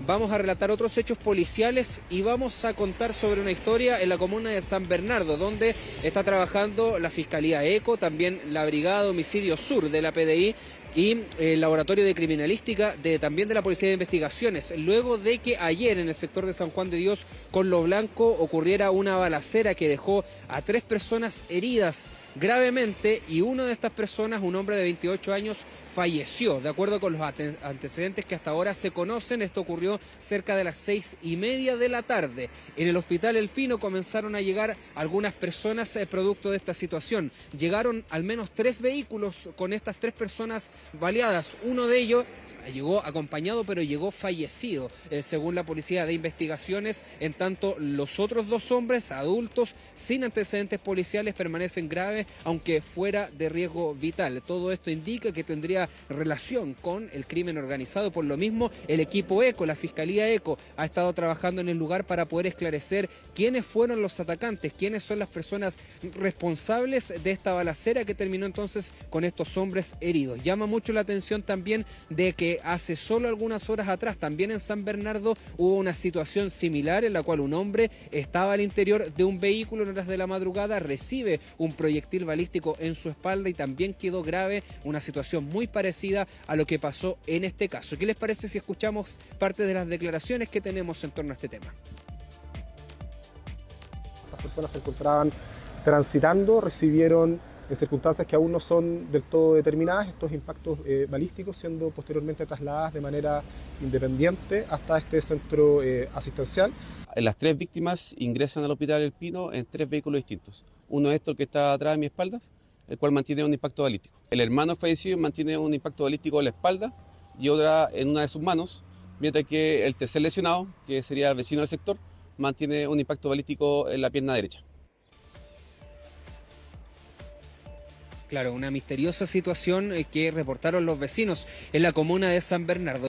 vamos a relatar otros hechos policiales y vamos a contar sobre una historia en la comuna de San Bernardo, donde está trabajando la Fiscalía ECO, también la Brigada de Homicidio Sur de la PDI y el Laboratorio de Criminalística también de la Policía de Investigaciones, luego de que ayer en el sector de San Juan de Dios con Lo Blanco ocurriera una balacera que dejó a 3 personas heridas gravemente y una de estas personas, un hombre de 28 años, falleció. De acuerdo con los antecedentes que hasta ahora se conocen, esto ocurrió cerca de las 6:30 de la tarde. En el Hospital El Pino comenzaron a llegar algunas personas producto de esta situación. Llegaron al menos 3 vehículos con estas 3 personas baleadas. Uno de ellos llegó acompañado, pero llegó fallecido, según la Policía de Investigaciones. En tanto, los otros 2 hombres adultos sin antecedentes policiales permanecen graves, aunque fuera de riesgo vital. Todo esto indica que tendría relación con el crimen organizado. Por lo mismo, el equipo ECO, la Fiscalía ECO, ha estado trabajando en el lugar para poder esclarecer quiénes fueron los atacantes, quiénes son las personas responsables de esta balacera que terminó entonces con estos hombres heridos. Llama mucho la atención también de que hace solo algunas horas atrás, también en San Bernardo, hubo una situación similar en la cual un hombre estaba al interior de un vehículo en horas de la madrugada, recibe un proyectil balístico en su espalda y también quedó grave, una situación muy parecida a lo que pasó en este caso. ¿Qué les parece si escuchamos parte de las declaraciones que tenemos en torno a este tema? Las personas se encontraban transitando, recibieron en circunstancias que aún no son del todo determinadas estos impactos balísticos, siendo posteriormente trasladadas de manera independiente hasta este centro asistencial. Las 3 víctimas ingresan al Hospital El Pino en 3 vehículos distintos. Uno es el que está atrás de mi espalda, el cual mantiene un impacto balístico. El hermano fallecido mantiene un impacto balístico en la espalda y otra en una de sus manos, mientras que el tercer lesionado, que sería el vecino del sector, mantiene un impacto balístico en la pierna derecha. Claro, una misteriosa situación que reportaron los vecinos en la comuna de San Bernardo.